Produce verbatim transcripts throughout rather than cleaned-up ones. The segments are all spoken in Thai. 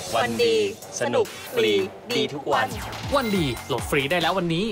วันดีสนุกฟรีดีทุกวันวันดีโหลดฟรีได้แล้ววันนี้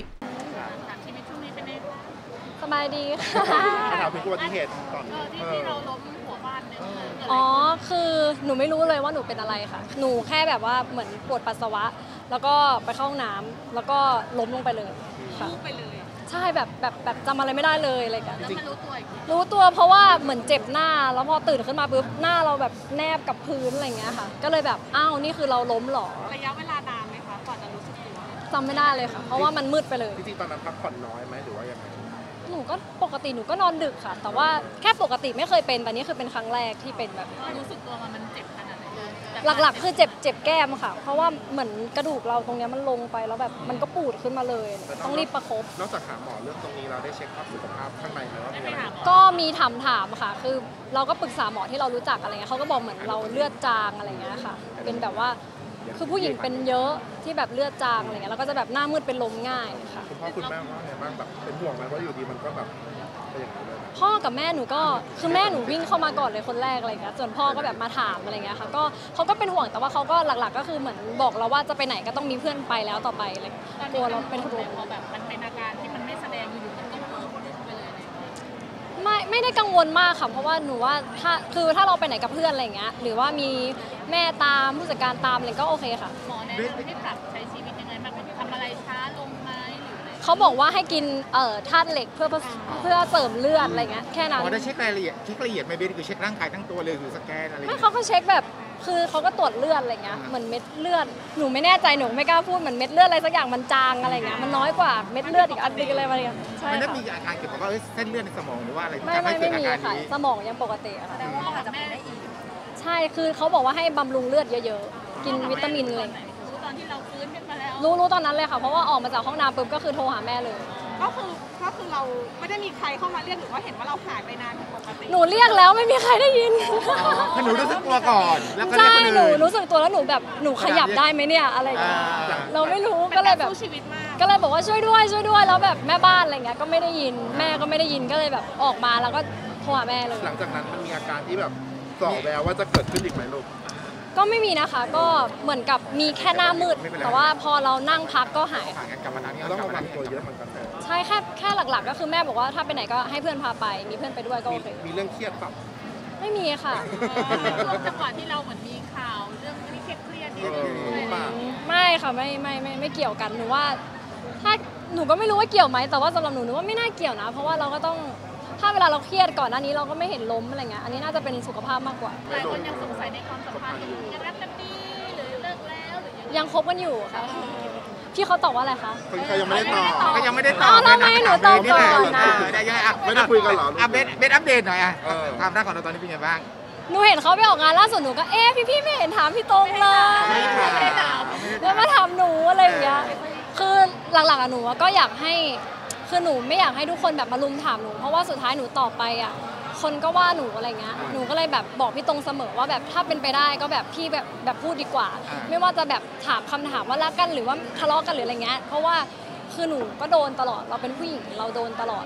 สบายดีค่ะถามถึงอุบัติเหตุก่อนที่ที่เราล้มหัวบ้านเนี่ยอ๋อคือหนูไม่รู้เลยว่าหนูเป็นอะไรค่ะหนูแค่แบบว่าเหมือนปวดปัสสาวะแล้วก็ไปเข้าห้องน้ำแล้วก็ล้มลงไปเลยค่ะไปเลยใช่แบบแบบแบบจำอะไรไม่ได้เลยอะไรกันแล้วมันรู้ตัวอีกรู้ตัวเพราะว่าเหมือนเจ็บหน้าแล้วพอตื่นขึ้นมาปุ๊บหน้าเราแบบแนบกับพื้นอะไรเงี้ยค่ะก็เลยแบบอ้าวนี่คือเราล้มหรอระยะเวลานานไหมคะก่อนจะรู้สึกตัวจำไม่ได้เลยค่ะเพราะว่ามันมืดไปเลยจริงๆตอนนั้นพักผ่อนน้อยไหมหรือว่ายังไงหนูก็ปกติหนูก็นอนดึกค่ะแต่ว่าแค่ปกติไม่เคยเป็นแต่นี้คือเป็นครั้งแรกที่เป็นแบบรู้สึกตัวมันมันเจ็บขนาดไหนหลักๆคือเจ็บเจ็บแก้มค่ะเพราะว่าเหมือนกระดูกเราตรงนี้มันลงไปแล้วแบบมันก็ปูดขึ้นมาเลยต้องรีบประคบนอกจากหาหมอเรื่องตรงนี้เราได้เช็คภาพสุขภาพข้างในไหมว่ามีอะไรก็มีถามถามค่ะคือเราก็ปรึกษาหมอที่เรารู้จักอะไรเงี้ยเขาก็บอกเหมือนเราเลือดจางอะไรเงี้ยค่ะเป็นแบบว่าคือผู้หญิงเป็นเยอะที่แบบเลือดจางอะไรเงี้ยแล้วก็จะแบบหน้ามืดเป็นลมง่ายค่ะคุณพ่อคุณแม่ว่าไงบ้างแบบเป็นห่วงไหมว่าอยู่ดีมันก็แบบพ่อกับแม่หนูก็คือแม่หนูวิ่งเข้ามาก่อนเลยคนแรกอะไรเงี้ยส่วนพ่อก็แบบมาถามอะไรเงี้ยค่ะก็เขาก็เป็นห่วงแต่ว่าเขาก็หลักๆก็คือเหมือนบอกเราว่าจะไปไหนก็ต้องมีเพื่อนไปแล้วต่อไปอะไรกลัวเราเป็นห่วงพอแบบมันเป็นอาการที่มันไม่แสดงอยู่ๆมันก็พุ่งไปเลยไม่ไม่ได้กังวลมากค่ะเพราะว่าหนูว่าถ้าคือถ้าเราไปไหนกับเพื่อนอะไรเงี้ยหรือว่ามีแม่ตามผู้จัดการตามอะไรก็โอเคค่ะหมอแนะนำให้ปรับใช้ชีวิตยังไงบ้างทำอะไรช้าลงไหมเขาบอกว่าให้กินเอ่อธาตุเหล็กเพื่อเพื่อเสริมเลือดอะไรเงี้ยแค่นั้นหมอได้เช็ครายละเอียดเช็คละเอียดไหมเบสคือเช็คร่างกายทั้งตัวเลยหรือสแกนอะไรไม่เขาก็เช็คแบบคือเขาก็ตรวจเลือดอะไรเงี้ยเหมือนเม็ดเลือดหนูไม่แน่ใจหนูไม่กล้าพูดเหมือนเม็ดเลือดอะไรสักอย่างมันจางอะไรเงี้ยมันน้อยกว่าเม็ดเลือดอีกอันนึงอะไรมาเนี่ยใช่ไม่ได้มีอาการเกี่ยวกับว่าเส้นเลือดในสมองหรือว่าอะไรไม่ไม่ไม่มีค่ะสมองยังปกติค่ะแต่ว่าอาจจะไม่ได้อีกใช่คือเขาบอกว่าให้บำรุงเลือดเยอะๆกินวิตามินอะไรรู้ตอนที่เราฟื้นขึ้นมาแล้วรู้รู้ตอนนั้นเลยค่ะเพราะว่าออกมาจากห้องน้ำปุ๊บก็คือโทรหาแม่เลยก็คือก็คือเราไม่ได้มีใครเข้ามาเรียกหรือว่าเห็นว่าเราหายไปนานปกติหนูเรียกแล้วไม่มีใครได้ยินถ้าหนูรู้สึกตัวก่อนแล้วก็ใช่หนูรู้สึกตัวแล้วหนูแบบหนูขยับได้ไหมเนี่ยอะไรอย่างเงี้ยเราไม่รู้ก็เลยแบบก็เลยบอกว่าช่วยด้วยช่วยด้วยแล้วแบบแม่บ้านอะไรเงี้ยก็ไม่ได้ยินแม่ก็ไม่ได้ยินก็เลยแบบออกมาแล้วก็โทรหาแม่เลยหลังจากนั้นมันมีอาการที่แบบส่อแววว่าจะเกิดขึ้นอีกไหมลูกก็ไม่มีนะคะก็เหมือนกับมีแค่หน้ามืดแต่ว่าพอเรานั่งพักก็หายกลับมานั้นต้องระวังตัวเยอะเหมือนกันใช่แค่แค่หลักๆก็คือแม่บอกว่าถ้าไปไหนก็ให้เพื่อนพาไปมีเพื่อนไปด้วยก็โอเคมีเรื่องเครียดปะไม่มีค่ะช่วงจังหวะที่เราเหมือนมีข่าวเรื่องที่เครียดๆนี่ไม่ค่ะไม่ไม่ไม่ไม่เกี่ยวกันหนูว่าถ้าหนูก็ไม่รู้ว่าเกี่ยวไหมแต่ว่าสำหรับหนูหนูว่าไม่น่าเกี่ยวนะเพราะว่าเราก็ต้องถ้าเวลาเราเครียดก่อนหน้านี้เราก็ไม่เห็นล้มอะไรเงี้ยอันนี้น่าจะเป็นสุขภาพมากกว่าหลายคนยังสงสัยในความสัมพันธ์ยังรักกันดีหรือเลิกแล้วหรือยังคบกันอยู่ค่ะพี่เขาตอบว่าอะไรคะเขายังไม่ได้ตอบเขายังไม่ได้ตอบทำไมหนูตอบก่อนนะไม่ได้คุยกันหรออ่ะเบสเบสอัปเดตหน่อยอ่ะความรักของเราตอนนี้เป็นไงบ้างหนูเห็นเขาไปออกงานล่าสุดหนูก็เอ๊ะพี่พี่ไม่เห็นถามพี่ตรงเลยแล้วมาถามหนูอะไรอย่างเงี้ยคือหลักๆอะหนูก็อยากให้คือหนูไม่อยากให้ทุกคนแบบมาลุมถามหนูเพราะว่าสุดท้ายหนูตอบไปอ่ะคนก็ว่าหนูอะไรเงี้ยหนูก็เลยแบบบอกพี่ตรงเสมอว่าแบบถ้าเป็นไปได้ก็แบบพี่แบบแบบพูดดีกว่าไม่ว่าจะแบบถามคำถามว่ารักกันหรือว่าทะเลาะกันหรืออะไรเงี้ยเพราะว่าคือหนูก็โดนตลอดเราเป็นผู้หญิงเราโดนตลอด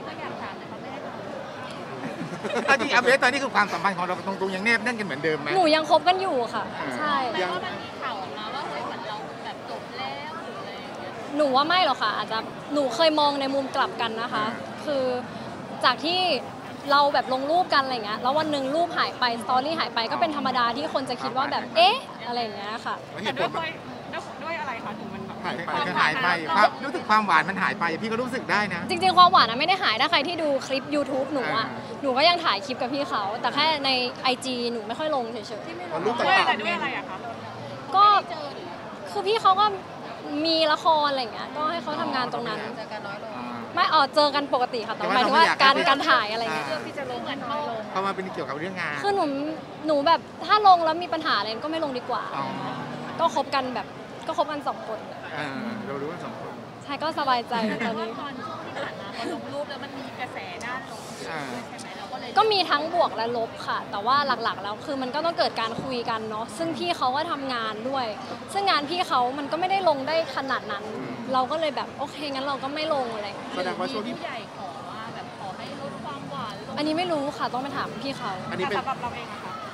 ตอนนี้อัปเดตตอนนี้คือความสัมพันธ์ของเราตรงๆยังแนบแน่นกันเหมือนเดิมไหมหนูยังคบกันอยู่ค่ะใช่แต่ว่ามันมีข่าวออกมาว่าเฮ้ยเหมือนเราแบบจบแล้วหรืออะไรหนูว่าไม่หรอกค่ะอาจจะหนูเคยมองในมุมกลับกันนะคะคือจากที่เราแบบลงรูปกันอะไรเงี้ยแล้ววันหนึ่งรูปหายไปสตอรี่หายไปก็เป็นธรรมดาที่คนจะคิดว่าแบบเอ๊ะอะไรอย่างเงี้ยค่ะแต่ด้วยด้วยอะไรคะถึงมันแบบหายไปหายไปความรู้สึกความหวานมันหายไปพี่ก็รู้สึกได้นะจริงๆความหวานนะไม่ได้หายถ้าใครที่ดูคลิป ยูทูบ หนูอ่ะหนูก็ยังถ่ายคลิปกับพี่เขาแต่แค่ใน ไอ จี หนูไม่ค่อยลงเฉยๆด้วยอะไรด้วยอะไรอะคะก็คือพี่เขาก็มีละครอะไรเงี้ยก็ให้เขาทำงานตรงนั้นไม่อ๋อเจอกันปกติค่ะแต่หมายถึงว่าการการถ่ายอะไรเงี้ยที่จะลงกันเข้าลงเพราะมันเป็นเกี่ยวกับเรื่องงานคือหนูหนูแบบถ้าลงแล้วมีปัญหาอะไรก็ไม่ลงดีกว่าก็คบกันแบบก็คบกันสองคนเรารู้กันสองคนใช่ก็สบายใจตอนนี้ตอนช่วงที่ผ่านมาพอลงรูปแล้วมันมีกระแสด้านลบใช่ไหมเราก็เลยก็มีทั้งบวกและลบค่ะแต่ว่าหลักๆแล้วคือมันก็ต้องเกิดการคุยกันเนาะซึ่งพี่เขาก็ทำงานด้วยซึ่งงานพี่เขามันก็ไม่ได้ลงได้ขนาดนั้นเราก็เลยแบบโอเคงั้นเราก็ไม่ลงอะไรแสดงว่าช่วงที่ผู้ใหญ่ขอว่าแบบขอให้ลดความหวานอันนี้ไม่รู้ค่ะต้องไปถามพี่เขาอันนี้เป็นสำหรับเราเองนะคะ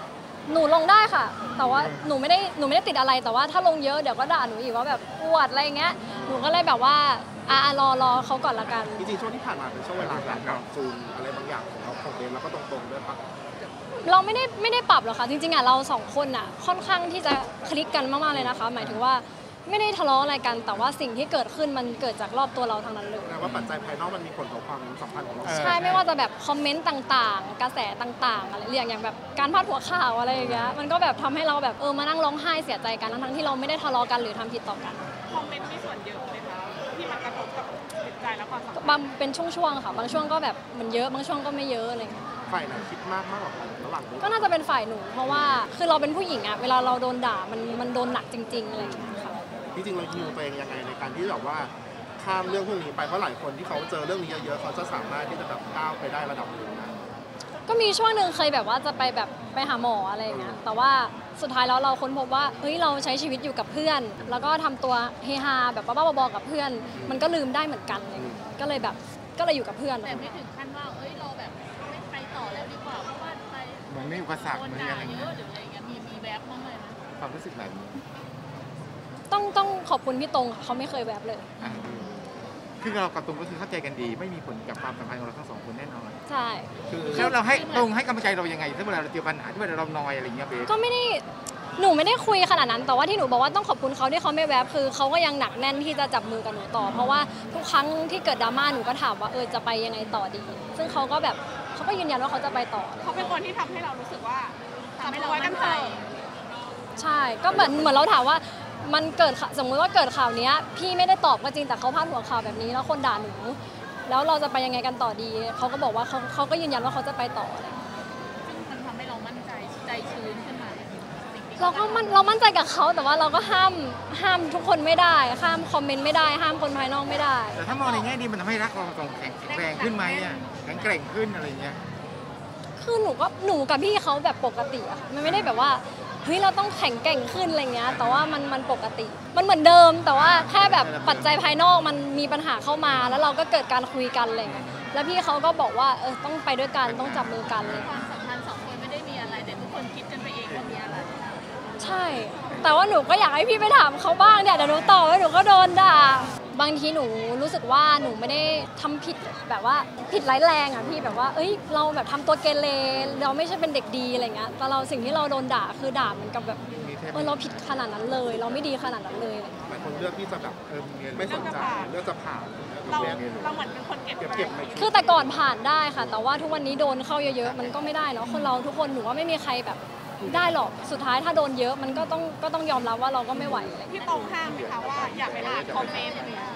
หนูลงได้ค่ะ แต่ว่าหนูไม่ได้หนูไม่ได้ติดอะไรแต่ว่าถ้าลงเยอะเดี๋ยวก็ด่าหนูอีกว่าแบบอวดอะไรเงี้ยหนูก็เลยแบบว่าอ่ารอรอเขาก่อนละกันจริงๆช่วงที่ผ่านมาเป็นช่วงเวลาการปรับจูนอะไรบางอย่างของเราของเบนแล้วก็ตรงๆด้วยปะเราไม่ได้ไม่ได้ปรับหรอกค่ะจริงๆอ่ะเราสองคนอ่ะค่อนข้างที่จะคลิกกันมากๆเลยนะคะ หมายถึงว่าไม่ได้ทะเลาะอะไรกัน แต่ว่าสิ่งที่เกิดขึ้นมันเกิดจากรอบตัวเราทั้งนั้นเลยแปลว่าปัจจัยภายนอกมันมีผลต่อความสัมพันธ์ของเราใช่ไม่ว่าจะแบบคอมเมนต์ต่างๆ กระแสต่างๆอะไรอย่างอย่างแบบการพาดหัวข่าวอะไรอย่างเงี้ยมันก็แบบทำให้เราแบบเออมานั่งร้องไห้เสียใจกันทั้งๆที่เราไม่ได้ทะเลาะกันหรือทำผิดต่อกันคอมเมนต์มีส่วนเยอะเลยคะที่มันกระทบกับจิตใจและความสัมพันธ์บางเป็นช่วงๆค่ะบางช่วงก็แบบมันเยอะบางช่วงก็ไม่เยอะอะไรอย่างเงี้ยฝ่ายไหนคิดมากมากกว่ากันระหว่างนี้ก็น่าจะเป็นฝ่ายหนูเพราะว่าคือเราเป็นผู้หญิงอะเวลาเราโดนด่ามันมันโดนหนักจริงๆอะไรอย่างเงี้ยค่ะจริงๆเราฮิวตัวเองยังไงในการที่แบบว่าข้ามเรื่องพวกนี้ไปเพราะหลายคนที่เขาเจอเรื่องนี้เยอะๆเขาจะสามารถที่จะแบบก้าวไปได้ระดับหนึ่งนะก็มีช่วงหนึ่งเคยแบบว่าจะไปแบบไปหาหมออะไรอย่างเงี้ยแต่ว่าสุดท้ายแล้วเราค้นพบว่าเฮ้ยเราใช้ชีวิตอยู่กับเพื่อน แล้วก็ทำตัวเฮฮาแบบบ้าๆบอๆกับเพื่อน มันก็ลืมได้เหมือนกันอะไรเลยก็เลยแบบก็เลยอยู่กับเพื่อนแต่ไม่ถึงขั้นว่า เอ้ย เราแบบไม่ไปต่อแล้วดีกว่า เพราะว่าไปมันไม่อุปสรรคโดนมันด่าอะไรเยเงี้อะยหรืออะไรเงี้ย มีมีแวบบ้างเลยนะความรู้สึกแบบนี้ต้องต้องขอบคุณพี่ตรงค่ะเขาไม่เคยแบบเลยอ่ะคือเรากับตรงก็คือเข้าใจกันดี ไม่มีผลกับความสัมพันธ์ของเราทั้งสองคนแน่นอนใช่คือแล้วเราให้ตรงให้กำลังใจเรายังไงถ้าเวลาเราเจอปัญหาที่เวลาเรานอยอะไรเงี้ยเบสก็ไม่ได้หนูไม่ได้คุยขนาดนั้น แต่ว่าที่หนูบอกว่าต้องขอบคุณเขาที่เขาไม่แวบคือเขาก็ยังหนักแน่นที่จะจับมือกับหนูต่อ เพราะว่าทุกครั้งที่เกิดดราม่าหนูก็ถามว่าเออจะไปยังไงต่อดี ซึ่งเขาก็แบบเขาก็ยืนยันว่าเขาจะไปต่อเขาเป็นคนที่ทำให้เรารู้สึกว่าทำให้จับเราตัวกันมั่นเถใจอะใช่ก็เหมือนเหมือนเราถามว่ามันเกิดข่าวสมมติว่าเกิดข่าวเนี้ยพี่ไม่ได้ตอบก็จริงแต่เขาพาดหัวข่าวแบบนี้แล้วคนด่าหนู แล้วเราจะไปยังไงกันต่อดีเขาก็บอกว่าเขาเขาก็ยืนยันว่าเขาจะไปต่ออะไรอย่างเงี้ยซึ่งมันทำให้เรามั่นใจ ใจชื้นขึ้นมาสิ่งที่เราก็มันเรามั่นใจกับเขาแต่ว่าเราก็ห้ามห้ามทุกคนไม่ได้ห้ามคอมเมนต์ไม่ได้ห้ามคนภายนอกไม่ได้แต่ถ้ามองในแง่ดีมันทำให้รักเราสองแข็งแรงขึ้นไหมอ่ะแข็งแกร่งขึ้นอะไรเงี้ยคือหนูก็หนูกับพี่เขาแบบปกติอะค่ะมันไม่ได้แบบว่าเฮ้ยเราต้องแข็งแกร่งขึ้นอะไรเงี้ยแต่ว่ามันมันปกติ มันเหมือนเดิม แต่ว่าแค่แบบปัจจัยภายนอกมันมีปัญหาเข้ามา แล้วเราก็เกิดการคุยกันอะไรเงี้ยแล้วพี่เขาก็บอกว่าเออต้องไปด้วยกันต้องจับมือกันเลยความสัมพันธ์สองคนไม่ได้มีอะไร แต่ทุกคนคิดกันไปเองว่ามีอะไรใช่ แต่ว่าหนูก็อยากให้พี่ไปถามเขาบ้างเนี่ยเดี๋ยวหนูตอบแล้วหนูก็โดนด่าบางทีหนูรู้สึกว่าหนูไม่ได้ทำผิดแบบว่าผิดร้ายแรงอ่ะพี่แบบว่าเอ้ยเราแบบทำตัวเกเรเราไม่ใช่เป็นเด็กดีอะไรเงี้ยแต่เราสิ่งที่เราโดนด่าคือด่าเหมือนกับแบบเออเราผิดขนาดนั้นเลย เราไม่ดีขนาดนั้นเลยหลายคนเลือกที่จะแบบเออไม่สนใจเลือกจะผ่านเราเลือกเราเหมือนเป็นคนเก็บเก็บไว้เก็บในชีวิตคือแต่ก่อนผ่านได้ค่ะ แต่ว่าทุกวันนี้โดนเข้าเยอะๆมันก็ไม่ได้เนาะคนเราทุกคนหนูว่าไม่มีใครแบบได้หรอกสุดท้ายถ้าโดนเยอะมันก็ต้องก็ต้องยอมรับว่าเราก็ไม่ไหวอะไรเงี้ยพี่ตรงห้ามไหมคะว่าอย่าไปอ่านคอมเมนต์อะไรอย่างเงี้ย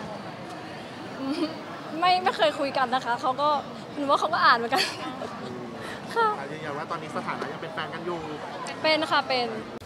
ไม่ไม่เคยคุยกันนะคะเขาก็หนูว่าเขาก็อ่านเหมือนกันค่ะยืนยันว่าตอนนี้สถานะยังเป็นแฟนกันอยู่เป็นค่ะเป็น